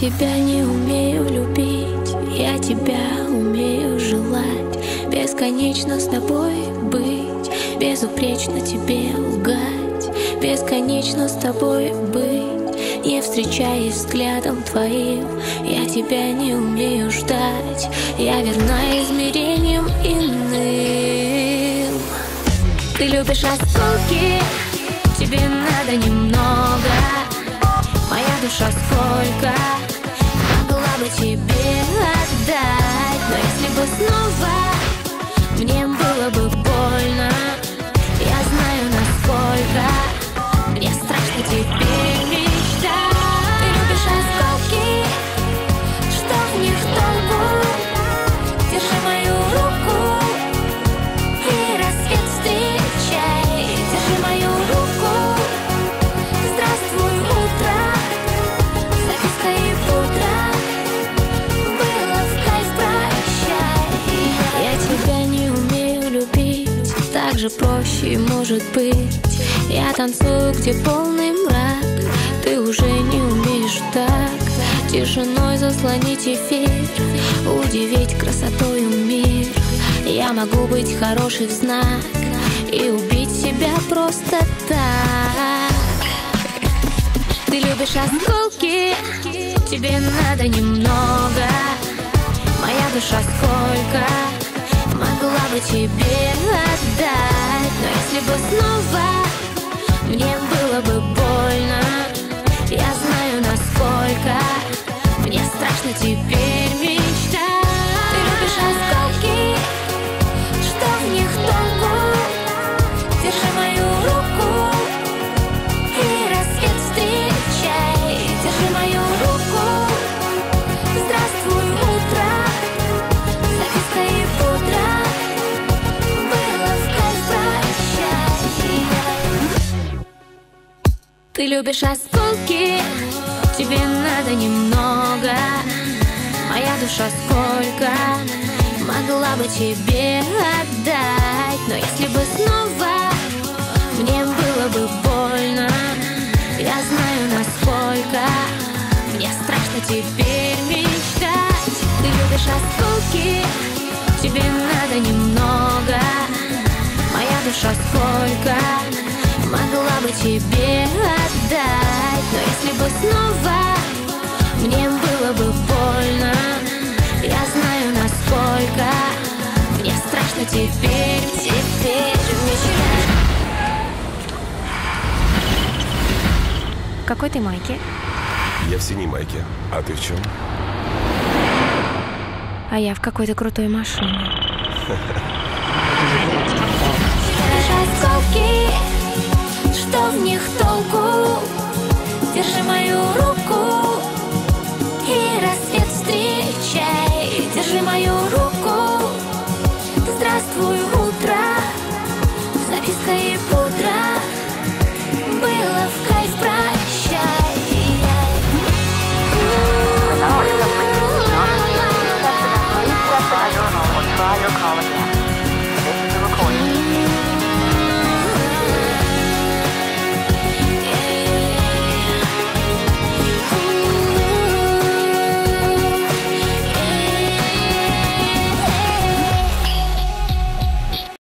тебя не умею любить, я тебя умею желать. Бесконечно с тобой быть, безупречно тебе лгать. Бесконечно с тобой быть, не встречаясь взглядом твоим. Я тебя не умею ждать, я верна измерениям иным. Ты любишь осколки, тебе надо немного. Моя душа сколько могла бы тебе отдать, но если бы снова мне было бы больно, я знаю, насколько мне страшно теперь мечтать. Ты любишь осколки, что в них толку? Держи мою руку и рассвет встречай. Держи мою руку, здравствуй, утро. Записка и пудра, было в кайф, прощай. Я тебя не умею любить, так же проще может быть. Я танцую, где полный мрак, ты уже не умеешь так. Тишиной заслонить эфир, удивить красотою мир. Я могу быть хорошей в знак и убить себя просто так. Ты любишь осколки, тебе надо немного. Моя душа сколько могла бы тебе отдать, но если бы снова мне было бы больно, я знаю, насколько мне страшно теперь мечтать. Ты любишь осколки, что в них толку? Держи мою руку и рассвет встречай. Держи мою руку, здравствуй, утро. Записка и пудра, было в кайф, прощай. Ты любишь осколки, тебе надо немного. Моя душа сколько могла бы тебе отдать, но если бы снова мне было бы больно, я знаю, насколько мне страшно теперь мечтать. Ты любишь осколки, тебе надо немного. Моя душа сколько могла бы тебе отдать, но если бы снова мне было бы больно, я знаю, насколько мне страшно теперь мечтать. В какой ты майке? Я в синей майке. А ты в чем? А я в какой-то крутой машине. Осколки, что в них толку?